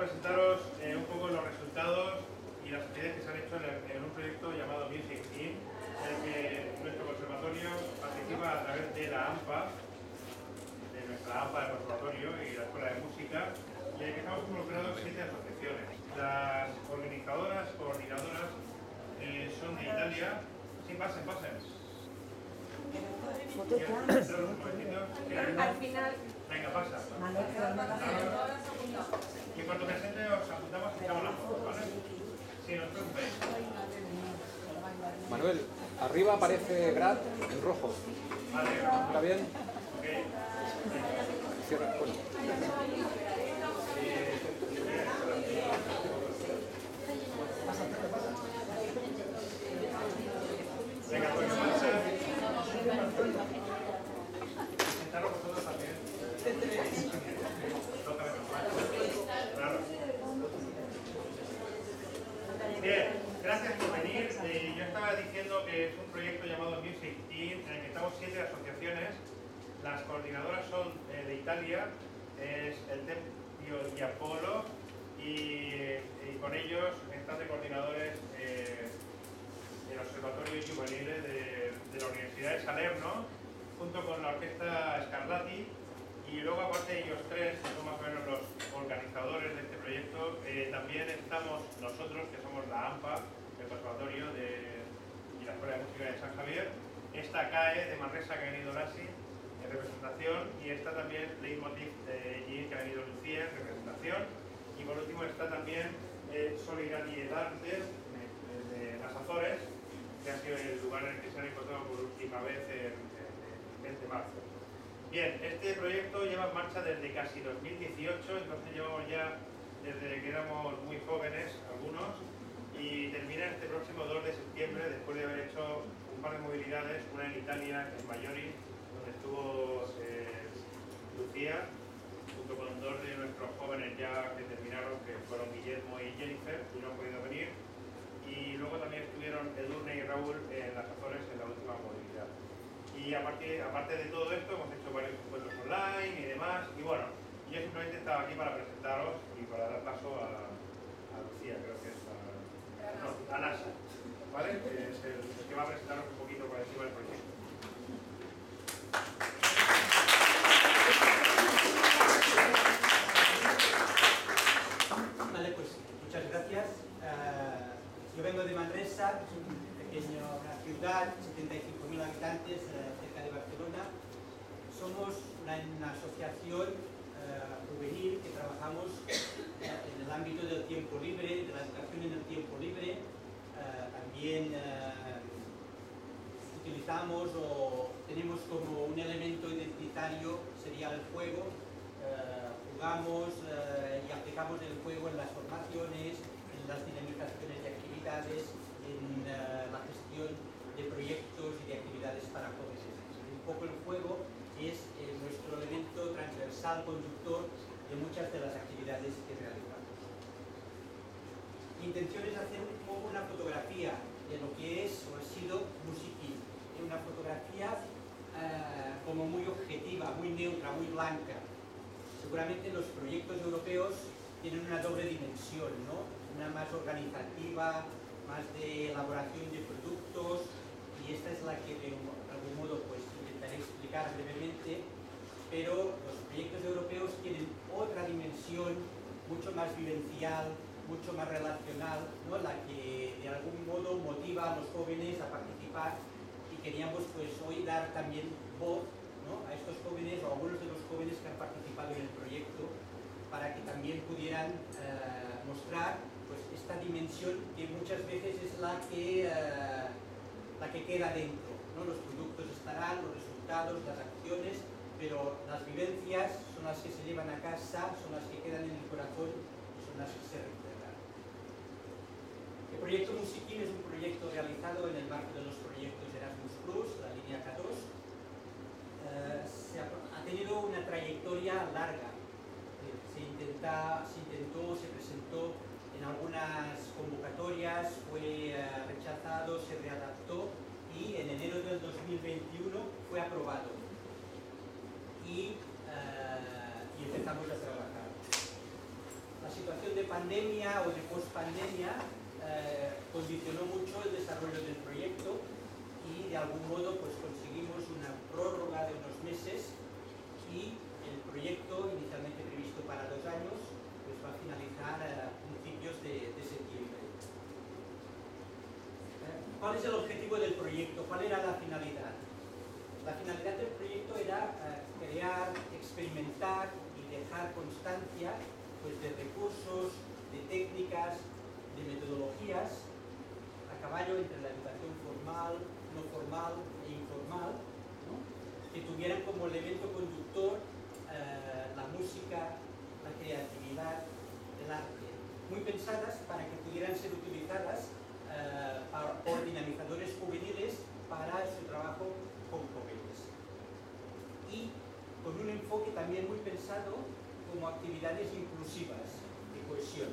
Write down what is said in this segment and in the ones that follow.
presentaros un poco los resultados y las actividades que se han hecho en un proyecto llamado Music In, en el que nuestro conservatorio participa a través de la AMPA, de nuestra AMPA del conservatorio y la Escuela de Música, y en el que estamos involucrados 7 asociaciones. Las organizadoras, coordinadoras, son de Italia. Sí, pasen. Al final. Venga, pasa. Y en cuanto presente os apuntamos y echamos la foto, ¿vale? Sí, no os preocupéis. Manuel, arriba aparece Grad en rojo. Vale. ¿Está bien? Ok. Cierra. Bueno. Venga, pues pasa. Presentaros vosotros también. Toca menos mal. Claro. Bien, gracias por venir. Yo estaba diciendo que es un proyecto llamado Music In, en el que estamos 7 asociaciones. Las coordinadoras son de Italia, es el Tempio di Apollo, y con ellos están de coordinadores el Observatorio Juvenil de la Universidad de Salerno, junto con la Orquesta Scarlatti. Y luego, aparte de ellos tres, que son más o menos los organizadores de este proyecto, también estamos nosotros, que somos la AMPA, el Conservatorio y la Escuela de Música de San Javier. Esta CAE de Manresa, que ha venido Lassi en representación, y está también Leitmotiv de Gin, que ha venido Lucía en representación. Y por último está también Solidaridad de las Azores, que ha sido el lugar en el que se han encontrado por última vez en el mes de marzo. Bien, este proyecto lleva en marcha desde casi 2018, entonces llevamos ya desde que éramos muy jóvenes algunos, y termina este próximo 2 de septiembre, después de haber hecho un par de movilidades, una en Italia, en Maiori, donde estuvo Lucía, junto con 2 de nuestros jóvenes ya que terminaron, que fueron Guillermo y Jennifer, y no han podido venir. Y luego también estuvieron Edurne y Raúl en las Azores en la última movilidad. Y aparte de todo esto, hemos hecho varios encuentros online y demás. Y bueno, yo simplemente estaba aquí para presentaros y para dar paso a Lucía, creo que es a Nasa, ¿vale? Que es el que va a presentaros un poquito por encima del proyecto. Vale, pues muchas gracias. Yo vengo de Manresa, que es una ciudad, 75.000 habitantes, cerca de Barcelona. Somos una asociación juvenil que trabajamos en el ámbito del tiempo libre, de la educación en el tiempo libre. También utilizamos o tenemos como un elemento identitario, sería el juego. Jugamos y aplicamos el juego en las formaciones, en las dinamizaciones de actividades, en la gestión de proyectos y de actividades para jóvenes. Un poco el juego es nuestro elemento transversal, conductor de muchas de las actividades que realizamos. Mi intención es hacer un poco una fotografía de lo que es o ha sido Music In. Una fotografía como muy objetiva, muy neutra, muy blanca. Seguramente los proyectos europeos tienen una doble dimensión, ¿no? Una más organizativa, más de elaboración de productos, y esta es la que de algún modo pues intentaré explicar brevemente, pero los proyectos europeos tienen otra dimensión mucho más vivencial, mucho más relacional, ¿no? La que de algún modo motiva a los jóvenes a participar, y queríamos pues hoy dar también voz, ¿no? A estos jóvenes o a algunos de los jóvenes que han participado en el proyecto, para que también pudieran mostrar pues esta dimensión que muchas veces es la que queda dentro, ¿no? Los productos estarán, los resultados, las acciones, pero las vivencias son las que se llevan a casa, son las que quedan en el corazón y son las que se recuerdan. El proyecto Music In es un proyecto realizado en el marco de los proyectos Erasmus+, la línea K2. Ha tenido una trayectoria larga. Se presentó en algunas convocatorias, fue rechazado, se readaptó y en enero del 2021 fue aprobado. Y empezamos a trabajar. La situación de pandemia o de post-pandemia condicionó mucho el desarrollo del proyecto y de algún modo pues conseguimos una prórroga de unos meses y el proyecto inicialmente previsto para 2 años pues va a finalizar a principios de septiembre. ¿Cuál es el objetivo del proyecto? ¿Cuál era la finalidad? La finalidad del proyecto era crear, experimentar y dejar constancia pues, de recursos, de técnicas, de metodologías a caballo entre la educación formal, no formal e informal, ¿no? Que tuvieran como elemento conductor la música, la creatividad, el arte, muy pensadas para que pudieran ser utilizadas por dinamizadores juveniles para su trabajo con jóvenes. Y con un enfoque también muy pensado como actividades inclusivas de cohesión.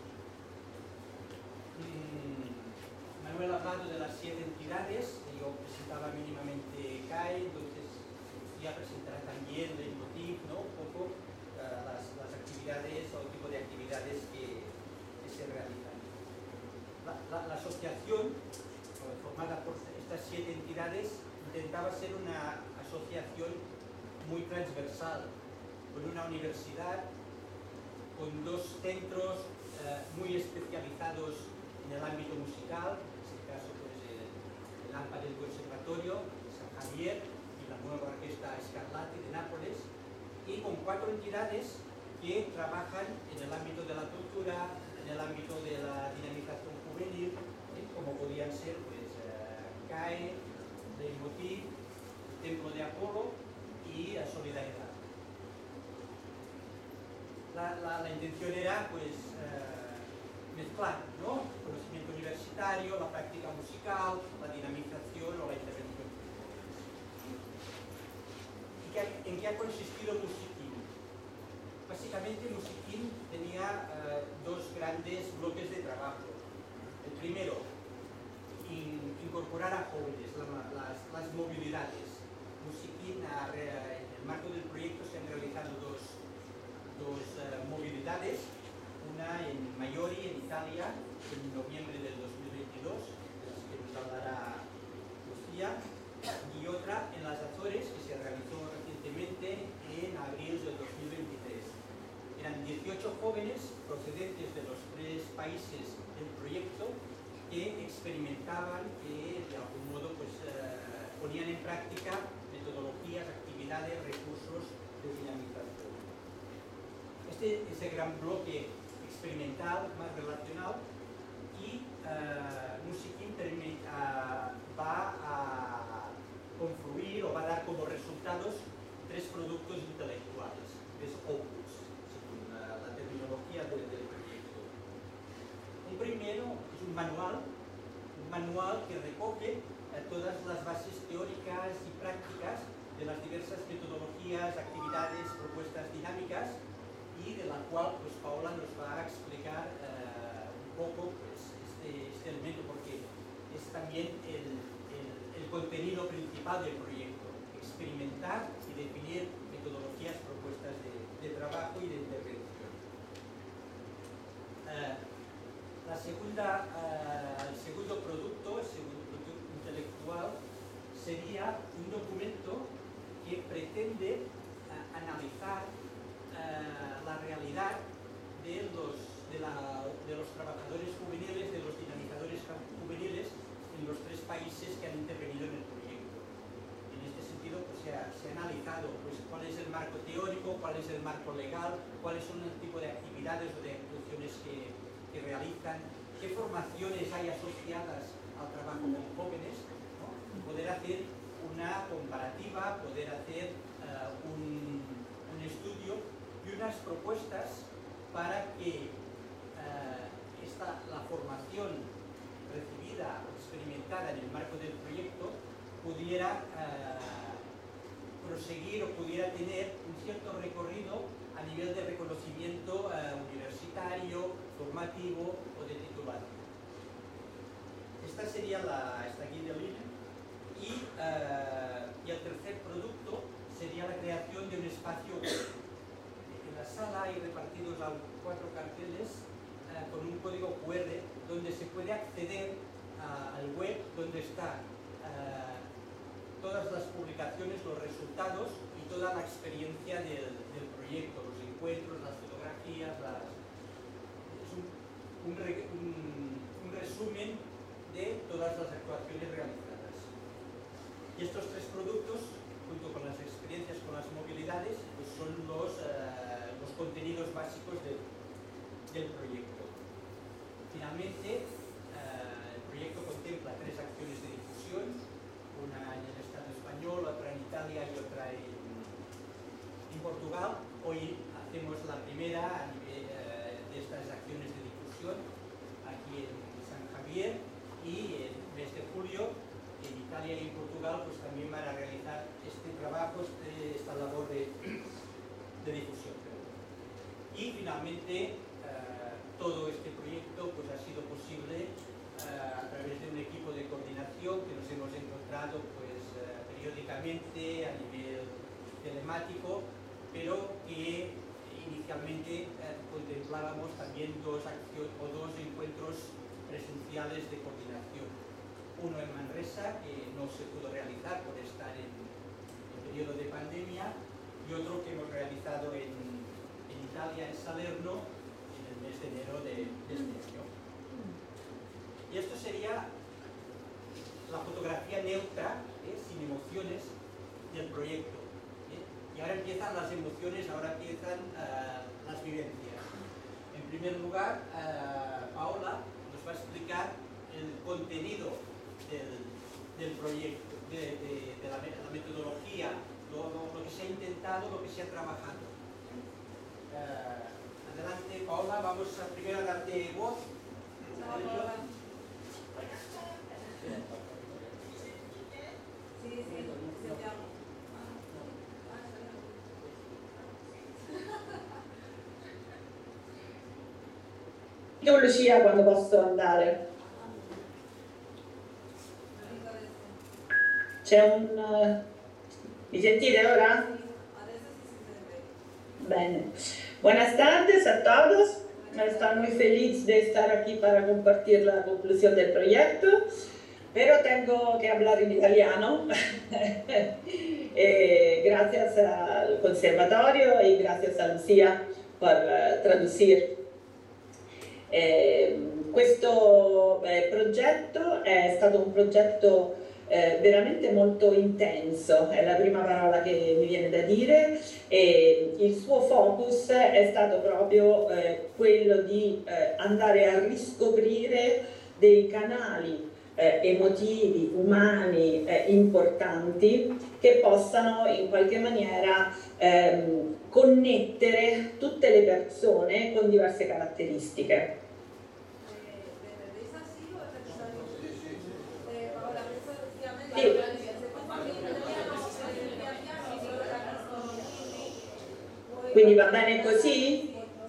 Manuel ha hablado de las 7 entidades, yo presentaba mínimamente CAE, entonces ya presentará también el motivo, ¿no? Un poco las actividades o el tipo de actividades que se realizan. La asociación, formada por estas 7 entidades, intentaba ser una asociación muy transversal, con una universidad, con 2 centros muy especializados en el ámbito musical, en este caso pues, el AMPA del Conservatorio, San Javier y la nueva Orquesta Scarlatti de Nápoles, y con 4 entidades que trabajan en el ámbito de la cultura, en el ámbito de la dinamización juvenil, como podían ser pues, CAE, Leitmotiv, Templo de Apolo y Solidaridad. La intención era pues, mezclar, ¿no? El conocimiento universitario, la práctica musical, la dinamización o la intervención. ¿Y en qué ha consistido Musiquín? Básicamente Musiquín tenía 2 grandes bloques de trabajo. El primero, incorporar a jóvenes, las movilidades. Musiquín, en el marco del proyecto se han realizado dos movilidades, una en Maiori, en Italia, en noviembre del 2022, de las que nos hablará Lucía, y otra en las Azores, que se realizó recientemente en abril del 2023. Eran 18 jóvenes procedentes de los 3 países del proyecto que experimentaban, que de algún modo pues, ponían en práctica metodologías, actividades, recursos de dinamización. Ese gran bloque experimental, más relacional, y Musiquín va a confluir o va a dar como resultados 3 productos intelectuales, 3 opus, según la terminología del proyecto. Un primero es un manual que recoge todas las bases teóricas y prácticas de las diversas metodologías, actividades, propuestas dinámicas, y de la cual pues, Paola nos va a explicar un poco pues, este elemento, porque es también el contenido principal del proyecto, experimentar y definir metodologías, propuestas de trabajo y de intervención. El segundo producto intelectual, sería un documento que pretende analizar la realidad de los trabajadores juveniles, de los dinamizadores juveniles en los 3 países que han intervenido en el proyecto. En este sentido pues, se ha analizado pues, cuál es el marco teórico, cuál es el marco legal, cuáles son el tipo de actividades o de actuaciones que realizan, qué formaciones hay asociadas al trabajo con jóvenes, ¿no? Poder hacer una comparativa, poder hacer un estudio y unas propuestas para que la formación recibida o experimentada en el marco del proyecto pudiera proseguir o pudiera tener un cierto recorrido a nivel de reconocimiento universitario, formativo o de titulación. Esta sería esta guía de línea. Y el tercer producto sería la creación de un espacio web. En la sala hay repartidos 4 carteles con un código QR donde se puede acceder al web donde están todas las publicaciones, los resultados y toda la experiencia del proyecto, los encuentros, las fotografías, es un resumen de todas las actuaciones realizadas. Y estos 3 productos, junto con las experiencias con las movilidades, pues son los contenidos básicos del proyecto. Finalmente, el proyecto contempla 3 acciones de difusión, una en el Estado español, otra en Italia y otra en Portugal. Hoy hacemos la primera a nivel de estas acciones de difusión aquí en San Javier, y en el mes de julio en Italia y en Portugal pues también van a realizar este trabajo, esta labor de difusión. Y finalmente todo este proyecto pues ha sido posible a través de un equipo de coordinación que nos hemos encontrado pues periódicamente a nivel telemático, pero que inicialmente contemplábamos también dos encuentros presenciales de coordinación. Uno en Manresa, que no se pudo realizar por estar en periodo de pandemia, y otro que hemos realizado en Italia, en Salerno, en el mes de enero de este año. Y esto sería la fotografía neutra, sin emociones, del proyecto. Y ahora empiezan las emociones, ahora empiezan las vivencias. En primer lugar, Paola nos va a explicar el contenido del proyecto, de la metodología, lo que se ha intentado, lo que se ha trabajado. Adelante, Paola, vamos primero a darte voz. Chiedo Lucia quando posso andare. C'è un... Mi sentite ora? Bene. Buenas tardes a todos. Estoy muy feliz de estar aquí para compartir la conclusión del proyecto, pero tengo que hablar en italiano. Gracias al conservatorio y gracias a Lucia por traducir. Questo progetto è stato un progetto veramente molto intenso, è la prima parola che mi viene da dire, e il suo focus è stato proprio quello di andare a riscoprire dei canali emotivi, umani, importanti, che possano in qualche maniera connettere tutte le persone con diverse caratteristiche. Sì. Quindi va bene così?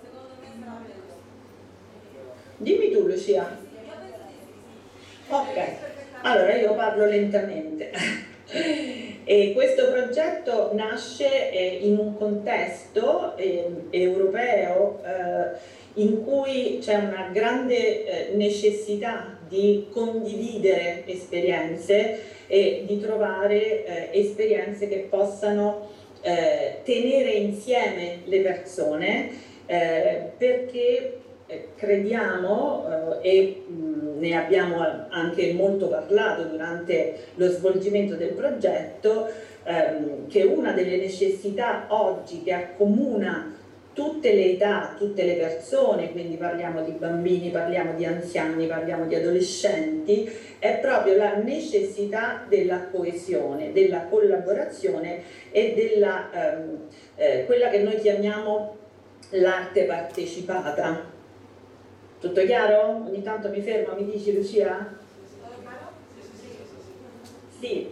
Dimmi tu, Lucia. Ok, allora io parlo lentamente. E questo progetto nasce in un contesto europeo in cui c'è una grande necessità di condividere esperienze e di trovare esperienze che possano tenere insieme le persone, perché crediamo e ne abbiamo anche molto parlato durante lo svolgimento del progetto, che una delle necessità oggi che accomuna tutte le età, tutte le persone, quindi parliamo di bambini, parliamo di anziani, parliamo di adolescenti, è proprio la necessità della coesione, della collaborazione e della quella che noi chiamiamo l'arte partecipata. Tutto chiaro? Ogni tanto mi fermo, mi dici Lucia? Sì,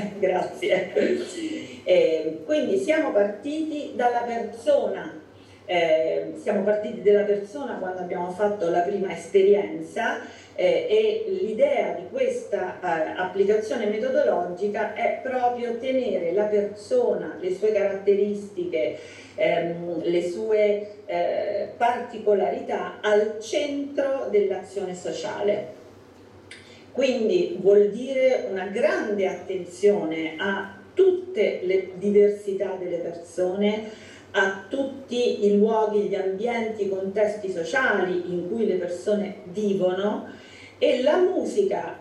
grazie. Quindi siamo partiti dalla persona siamo partiti dalla persona quando abbiamo fatto la prima esperienza e l'idea di questa applicazione metodologica è proprio tenere la persona, le sue caratteristiche, le sue particolarità al centro dell'azione sociale. Quindi vuol dire una grande attenzione a tutte le diversità delle persone, a tutti i luoghi, gli ambienti, i contesti sociali in cui le persone vivono, e la musica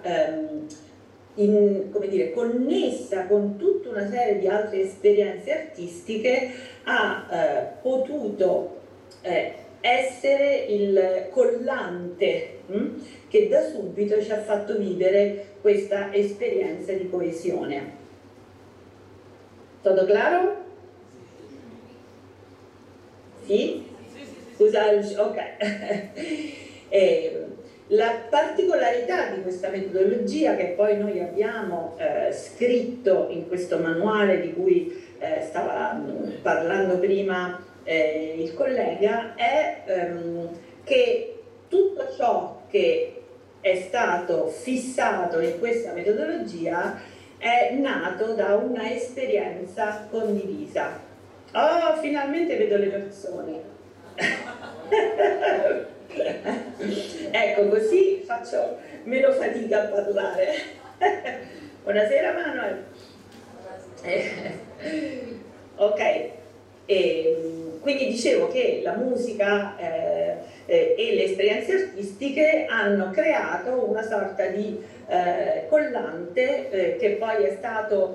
come dire, connessa con tutta una serie di altre esperienze artistiche ha potuto essere il collante che da subito ci ha fatto vivere questa esperienza di coesione. Tutto chiaro? Sì? Scusa, ok. La particolarità di questa metodologia, che poi noi abbiamo scritto in questo manuale di cui stava parlando prima il collega, è che tutto ciò che è stato fissato in questa metodologia è nato da una esperienza condivisa. Oh, finalmente vedo le persone. Ecco, così faccio meno fatica a parlare. Buonasera Manuel. Ok, quindi dicevo che la musica e le esperienze artistiche hanno creato una sorta di collante che poi è stato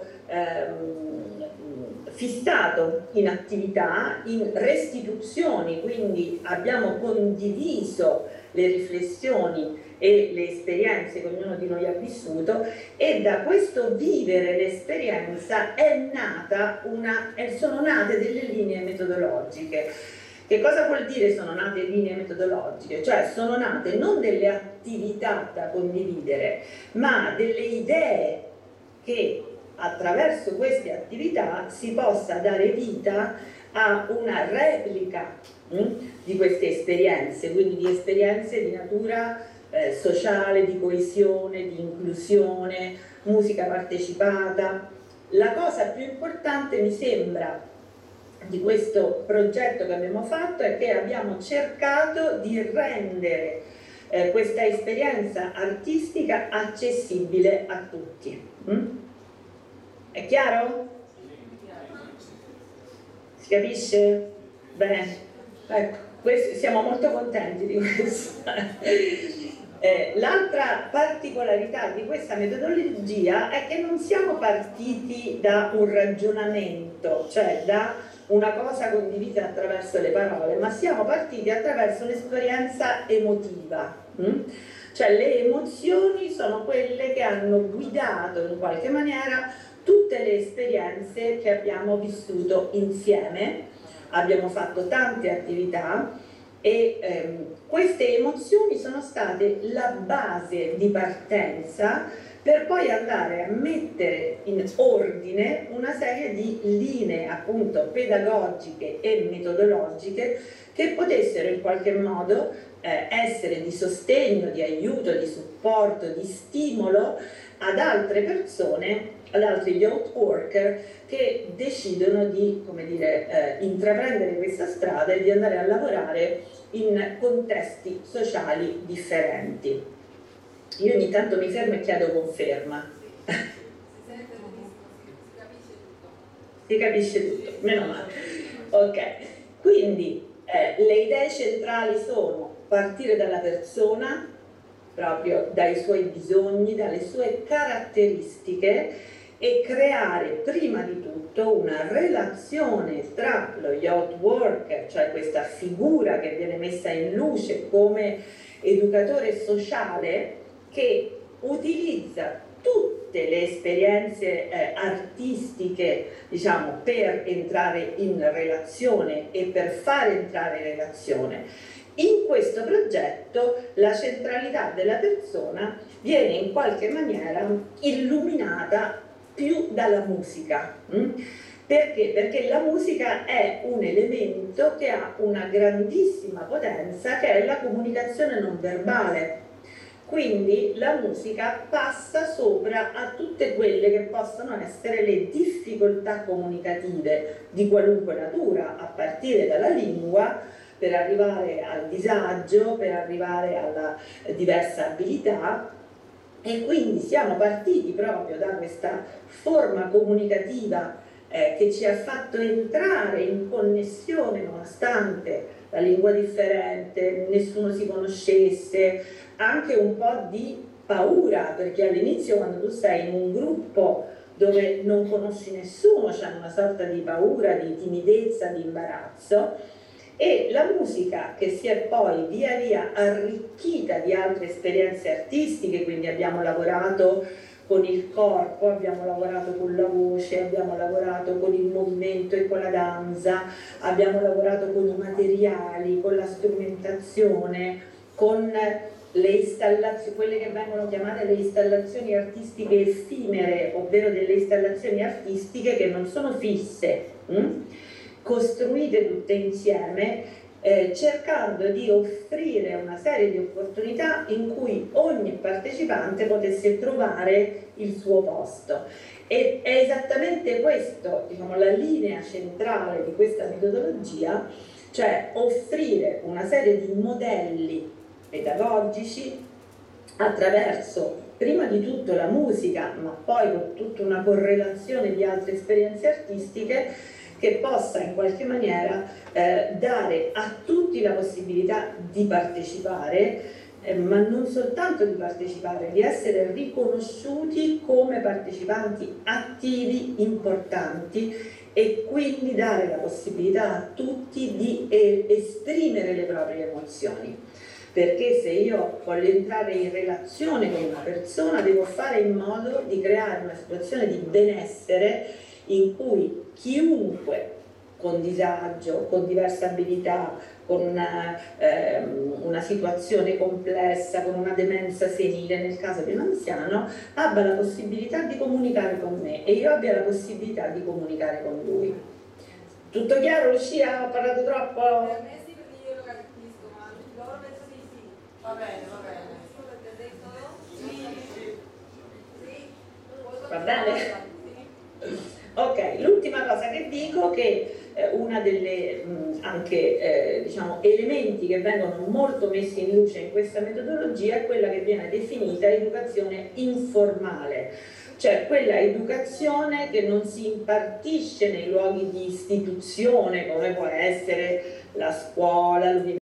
fissato in attività, in restituzioni, quindi abbiamo condiviso le riflessioni e le esperienze che ognuno di noi ha vissuto, e da questo vivere l'esperienza sono nate delle linee metodologiche. Che cosa vuol dire sono nate linee metodologiche? Cioè sono nate non delle attività da condividere, ma delle idee che attraverso queste attività si possa dare vita a una replica di queste esperienze, quindi di esperienze di natura sociale, di coesione, di inclusione, musica partecipata. La cosa più importante, mi sembra, di questo progetto che abbiamo fatto è che abbiamo cercato di rendere questa esperienza artistica accessibile a tutti. È chiaro? Si capisce? Bene, ecco, siamo molto contenti di questo. L'altra particolarità di questa metodologia è che non siamo partiti da un ragionamento, cioè da una cosa condivisa attraverso le parole, ma siamo partiti attraverso un'esperienza emotiva. Cioè le emozioni sono quelle che hanno guidato in qualche maniera tutte le esperienze che abbiamo vissuto insieme. Abbiamo fatto tante attività e queste emozioni sono state la base di partenza per poi andare a mettere in ordine una serie di linee appunto pedagogiche e metodologiche che potessero in qualche modo essere di sostegno, di aiuto, di supporto, di stimolo ad altre persone, ad altri youth worker che decidono di, come dire, intraprendere questa strada e di andare a lavorare in contesti sociali differenti. Io ogni tanto mi fermo e chiedo conferma. Si capisce tutto, meno male. Ok, quindi le idee centrali sono partire dalla persona, proprio dai suoi bisogni, dalle sue caratteristiche, e creare prima di tutto una relazione tra lo youth worker, cioè questa figura che viene messa in luce come educatore sociale, che utilizza tutte le esperienze artistiche, diciamo, per entrare in relazione e per fare entrare in relazione. In questo progetto la centralità della persona viene in qualche maniera illuminata più dalla musica. Perché? Perché la musica è un elemento che ha una grandissima potenza, che è la comunicazione non verbale. Quindi la musica passa sopra a tutte quelle che possono essere le difficoltà comunicative di qualunque natura, a partire dalla lingua, per arrivare al disagio, per arrivare alla diversa abilità. E quindi siamo partiti proprio da questa forma comunicativa che ci ha fatto entrare in connessione, nonostante la lingua differente, nessuno si conoscesse, anche un po' di paura, perché all'inizio, quando tu sei in un gruppo dove non conosci nessuno, c'è una sorta di paura, di timidezza, di imbarazzo. E la musica, che si è poi via via arricchita di altre esperienze artistiche, quindi abbiamo lavorato con il corpo, abbiamo lavorato con la voce, abbiamo lavorato con il movimento e con la danza, abbiamo lavorato con i materiali, con la strumentazione, con le installazioni, quelle che vengono chiamate le installazioni artistiche effimere, ovvero delle installazioni artistiche che non sono fisse, costruite tutte insieme, cercando di offrire una serie di opportunità in cui ogni partecipante potesse trovare il suo posto. E è esattamente questo, diciamo, la linea centrale di questa metodologia, cioè offrire una serie di modelli pedagogici attraverso prima di tutto la musica, ma poi con tutta una correlazione di altre esperienze artistiche, che possa in qualche maniera dare a tutti la possibilità di partecipare, ma non soltanto di partecipare, di essere riconosciuti come partecipanti attivi, importanti, e quindi dare la possibilità a tutti di esprimere le proprie emozioni. Perché se io voglio entrare in relazione con una persona, devo fare in modo di creare una situazione di benessere in cui chiunque con disagio, con diversa abilità, con una situazione complessa, con una demenza senile nel caso di un anziano, abbia la possibilità di comunicare con me e io abbia la possibilità di comunicare con lui. Tutto chiaro, Lucia? Ho parlato troppo? Per me sì, perché io lo capisco, ma loro penso di sì. Va bene, va bene. Va bene? Ok, l'ultima cosa che dico è che una delle anche diciamo, elementi che vengono molto messi in luce in questa metodologia è quella che viene definita educazione informale, cioè quella educazione che non si impartisce nei luoghi di istituzione come può essere la scuola, l'università,